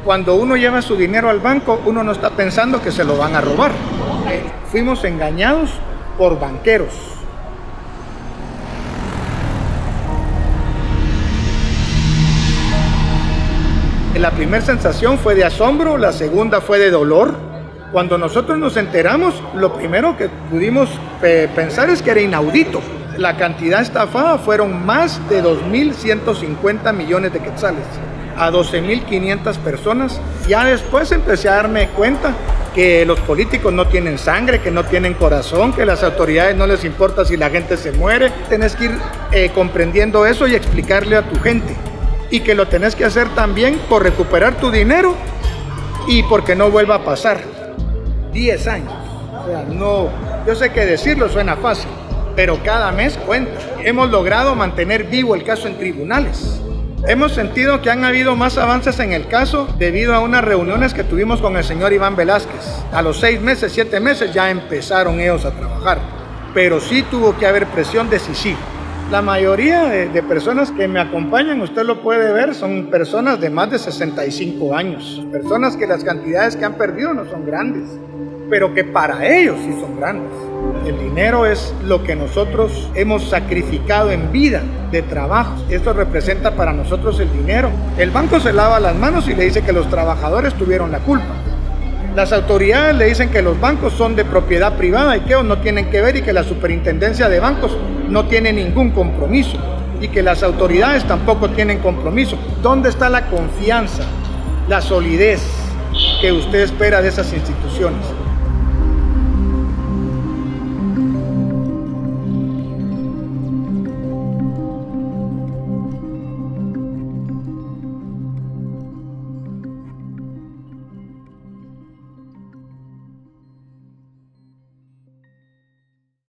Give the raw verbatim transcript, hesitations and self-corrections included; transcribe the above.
Cuando uno lleva su dinero al banco, uno no está pensando que se lo van a robar. Eh, fuimos engañados por banqueros. La primera sensación fue de asombro, la segunda fue de dolor. Cuando nosotros nos enteramos, lo primero que pudimos eh, pensar es que era inaudito. La cantidad estafada fueron más de dos mil ciento cincuenta millones de quetzales a doce mil quinientas personas. Ya después empecé a darme cuenta que los políticos no tienen sangre, que no tienen corazón, que las autoridades no les importa si la gente se muere. Tenés que ir eh, comprendiendo eso y explicarle a tu gente. Y que lo tenés que hacer también por recuperar tu dinero y porque no vuelva a pasar. diez años. O sea, no, yo sé que decirlo suena fácil, pero cada mes cuenta. Hemos logrado mantener vivo el caso en tribunales. Hemos sentido que han habido más avances en el caso debido a unas reuniones que tuvimos con el señor Iván Velázquez. A los seis meses, siete meses ya empezaron ellos a trabajar, pero sí tuvo que haber presión decisiva. La mayoría de, de personas que me acompañan, usted lo puede ver, son personas de más de sesenta y cinco años. Personas que las cantidades que han perdido no son grandes, pero que para ellos sí son grandes. El dinero es lo que nosotros hemos sacrificado en vida de trabajo. Esto representa para nosotros el dinero. El banco se lava las manos y le dice que los trabajadores tuvieron la culpa. Las autoridades le dicen que los bancos son de propiedad privada y que ellos no tienen que ver y que la superintendencia de bancos no tiene ningún compromiso y que las autoridades tampoco tienen compromiso. ¿Dónde está la confianza, la solidez que usted espera de esas instituciones?